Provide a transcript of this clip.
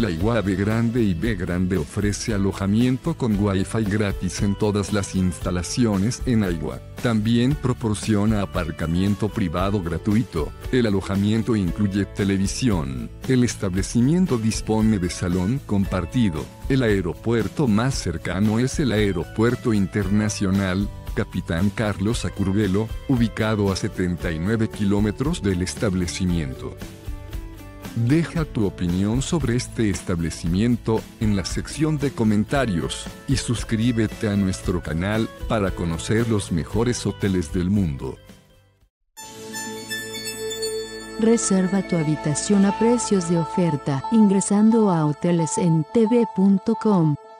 Hotel Aigua B Grande y B Grande ofrece alojamiento con Wi-Fi gratis en todas las instalaciones en Aigua. También proporciona aparcamiento privado gratuito. El alojamiento incluye televisión. El establecimiento dispone de salón compartido. El aeropuerto más cercano es el Aeropuerto Internacional Capitán Carlos A. Curvelo, ubicado a 79 kilómetros del establecimiento. Deja tu opinión sobre este establecimiento en la sección de comentarios y suscríbete a nuestro canal para conocer los mejores hoteles del mundo. Reserva tu habitación a precios de oferta ingresando a hotelesentv.com.